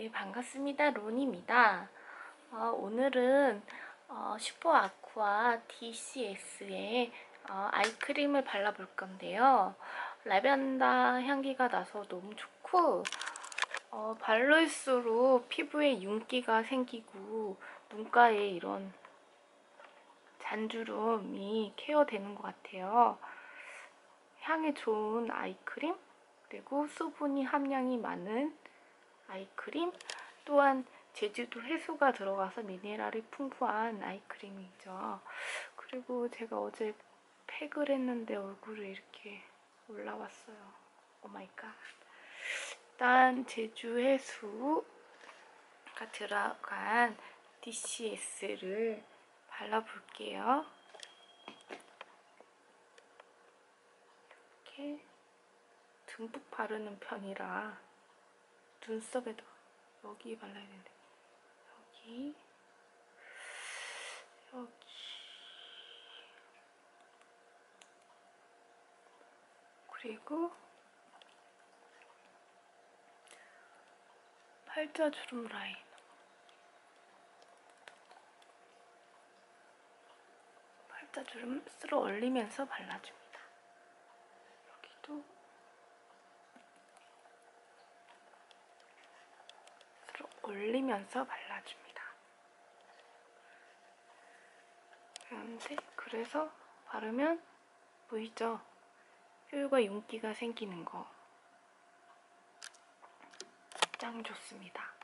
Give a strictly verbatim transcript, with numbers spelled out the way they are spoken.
네, 반갑습니다. 론입니다. 어, 오늘은 어, 슈퍼 아쿠아 디씨에스의 어, 아이크림을 발라볼 건데요. 라벤더 향기가 나서 너무 좋고 어, 바를수록 피부에 윤기가 생기고 눈가에 이런 잔주름이 케어되는 것 같아요. 향이 좋은 아이크림, 그리고 수분이 함량이 많은 아이크림, 또한 제주도 해수가 들어가서 미네랄이 풍부한 아이크림이죠. 그리고 제가 어제 팩을 했는데 얼굴이 이렇게 올라왔어요. 오마이갓. 일단 제주 해수가 들어간 디씨에스를 발라볼게요. 이렇게 듬뿍 바르는 편이라 눈썹에도 여기 발라야 되는데 여기 여기 그리고 팔자주름 라인 팔자주름 쓸어 올리면서 발라줍니다. 여기도 쓸어 올리면서 발라줍니다. 그런데 그래서 바르면 보이죠? 뾰루가 윤기가 생기는 거 짱 좋습니다.